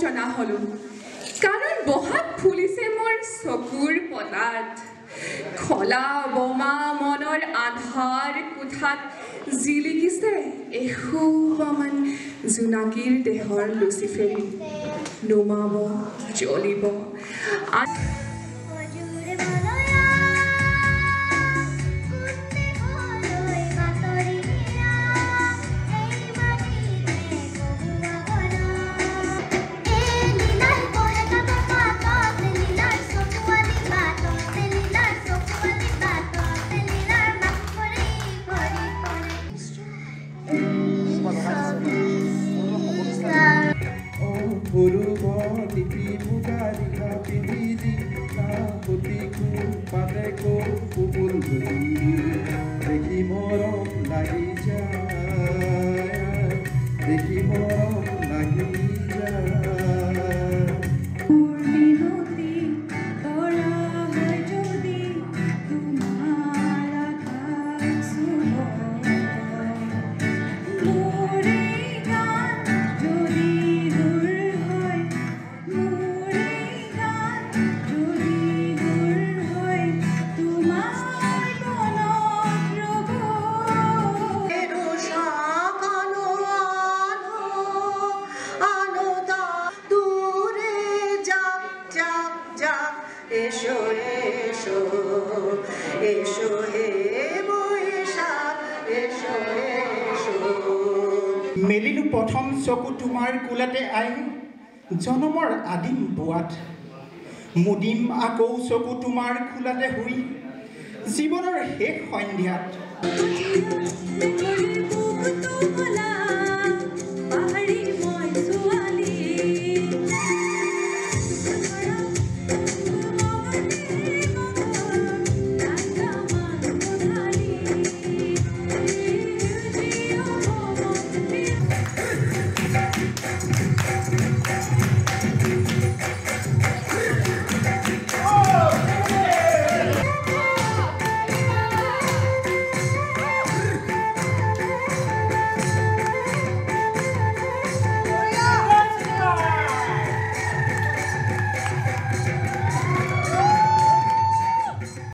জনা হলো কাৰণ বহাগ ফুলিছে মোৰ চকুৰ পতাত খলা বোমা মনৰ আধাৰ কোঠাত জিলিকিছে এসোপামান জোনাকীৰ দেহৰ লুচিফেৰী নুমাব জ্বলিব মেলিলো প্ৰথম চকু তোমাৰ কোলাতে আই জনমৰ আদিম বোৱাত মুদিম আকৌ চকু তোমাৰ কোলাতে শুই জীৱনৰ শেষ সন্ধিয়াত